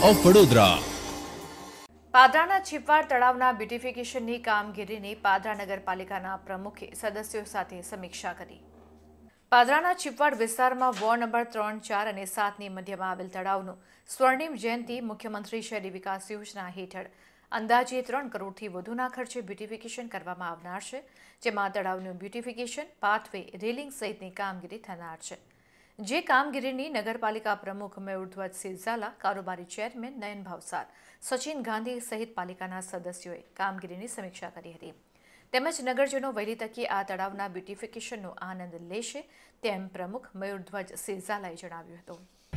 Of Vadodara. પાદરાના Chhipwad તળાવના બ્યુટિફિકેશનની કામગીરીની પાદરા નગરપાલિકાના પ્રમુખે સદસ્યો સાથે સમીક્ષા કરી। પાદરાના છીપવાડ વિસ્તારમાં વોર્ડ નંબર 3, 4 અને 7ની મધ્યમાં આવેલ તળાવનું સ્વર્ણિમ જયંતિ મુખ્યમંત્રી શહેરી વિકાસ યોજના હેઠળ અંદાજે 3 કરોડથી વધુના ખર્ચે બ્યુટિફિકેશન કરવામાં આવનાર છે, જેમાં તળાવનું બ્યુટિફિકેશન, પાથવે, રેલિંગ સહિતની કામગીરી થનાર છે। જે કામગીરીની નગરપાલિકા પ્રમુખ મયુરધ્વજ સિરઝાલા, કારોબારી ચેરમેન નયન ભાવસાર, સચિન ગાંધી સહિત પાલિકાના સદસ્યોએ કામગીરીની સમીક્ષા કરી હતી। તેમજ નગરજનો વહેલી તકે આ તળાવના બ્યુટિફિકેશનનો આનંદ લેશે તેમ પ્રમુખ મયુરધ્વજ સિરઝાલાએ જણાવ્યું હતું।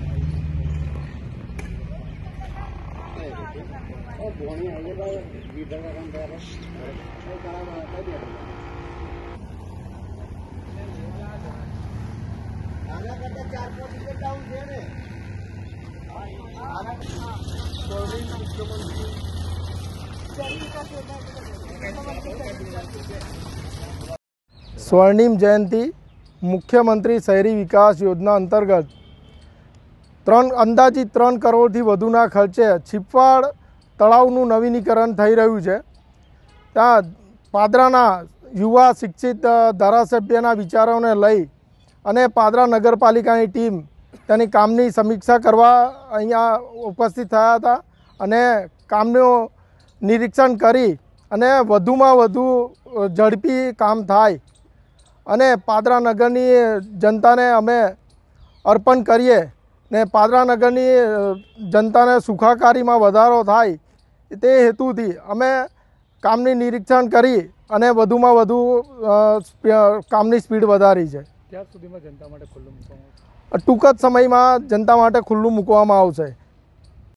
स्वर्णिम जयंती मुख्यमंत्री शहरी विकास योजना अंतर्गत अंदाजित 3 करोड़ वधुना खर्चे છીપવાડ तळावનું नवीनीकरण થઈ રહ્યું છે। ત્યાં પાદરાના યુવા શિક્ષિત ધારાસભ્યના વિચારોને લઈ અને પાદરા નગરપાલિકાની ટીમ તેની કામની સમીક્ષા કરવા અહીંયા ઉપસ્થિત થયા હતા અને કામનું નિરીક્ષણ કરી અને વધુમાં વધુ ઝડપી કામ થાય અને પાદરા નગરની જનતાને અમે અર્પણ કરીએ ને પાદરા નગરની જનતાને સુખાકારીમાં વધારો થાય તે હેતુથી અમે કામની નિરીક્ષણ કરી અને વધુમાં વધુ કામની સ્પીડ વધારી છે। ત્યાં સુધીમાં જનતા માટે ખુલ્લું મૂકવામાં આવશે? ટૂંક જ સમયમાં જનતા માટે ખુલ્લું મૂકવામાં આવશે।